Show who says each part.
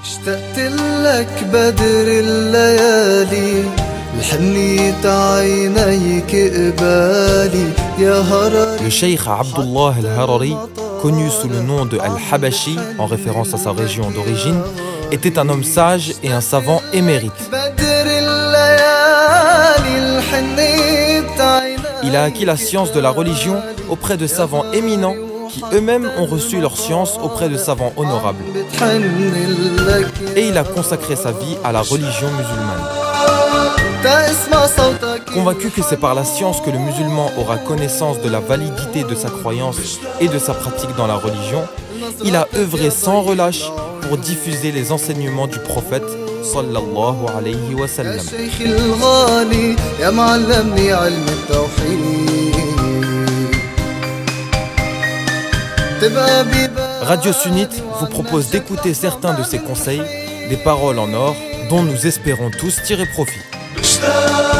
Speaker 1: اشتقت لك بدر الليالي لحنيت عينيك قبالي يا هرري.
Speaker 2: Le cheikh Abdullah al-Harari, connu sous le nom de Al-Habashi, en référence à sa région d'origine, était un homme sage et un savant émérite. Il a acquis la science de la religion auprès de savants éminents qui eux-mêmes ont reçu leur science auprès de savants honorables. Et il a consacré sa vie à la religion musulmane. Convaincu que c'est par la science que le musulman aura connaissance de la validité de sa croyance et de sa pratique dans la religion, il a œuvré sans relâche pour diffuser les enseignements du prophète sallallahu alayhi wa sallam. Radio Sunnite vous propose d'écouter certains de ses conseils, des paroles en or dont nous espérons tous tirer profit.